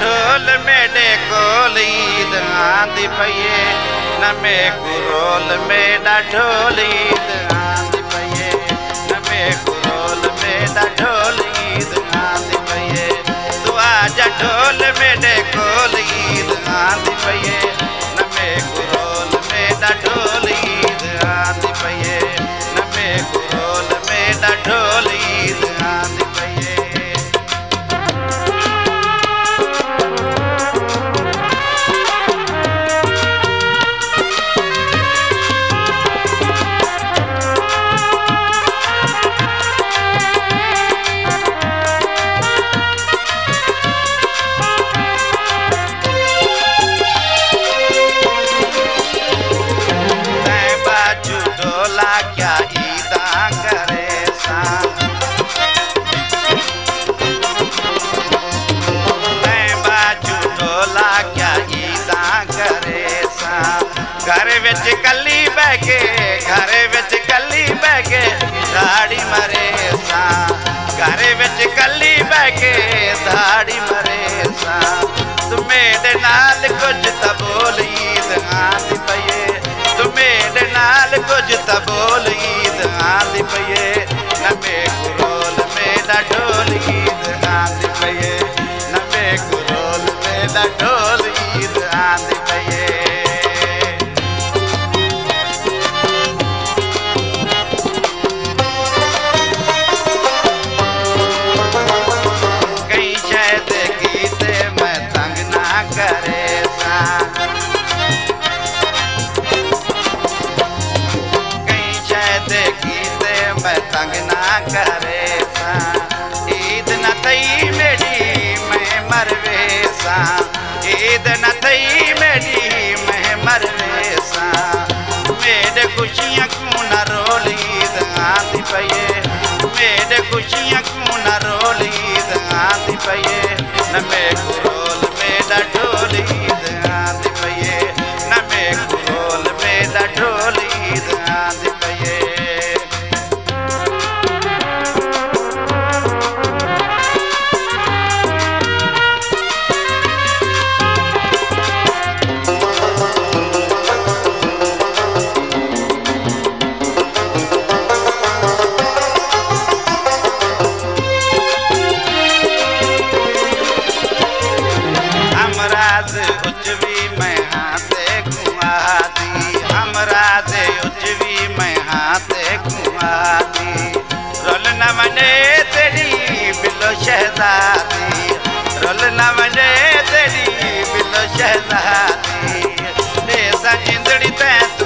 ढोल मेरे कोल ईद आंदी पये न में कुरोल मेरा ढोल ईद आंदी पये न में कुरोल मेरा ढोल ईद आंदी पये तू आजा ढोल मेरे कोल ईद आंदी पये न में कुरोल मेरा ढोल ईद आंदी पये न में कुरोल मेरा ढोल ईद आंदी पये। क्या ईदा करे सा बाजू ढोला क्या ईदा करे सा घर विच कली बह के घर विच कली बह के दाड़ी मरे सा घर विच कली बह के दाड़ी मरे सा तू मेरे नाल कुछ तो बोल ईद आंदी पये तू मेरे नाल कुछ तो बोल ईद आंदी पये न में कुरोल मेरा ढोल ईद आंदी पये न में कुरोल मेरा ढोल ईद आंदी पये। कई शायद गीते मैं तंग ना करे सा मैं तंग ना करे सा ईद न तई मेरी मैं मरवे सा ईद न तई मेरी मैं मरवे सा मेरे खुशियाँ क्यों न रोल ईद आंदी पये मेरे खुशियाँ क्यों न रोल ईद आंदी पये न में कुरोल मेरा ढोल ईद आंदी पये न में कुरोल मेरा ढोल ईद आंदी पये। उजवी मैं हाथे घुमा दी हमराज उजवी मैं हाथे घुमा दी रोल न मने तेरी बिलो शहजादी रोल न मने तेरी बिलो शहजादी रेसा इंदड़ी तै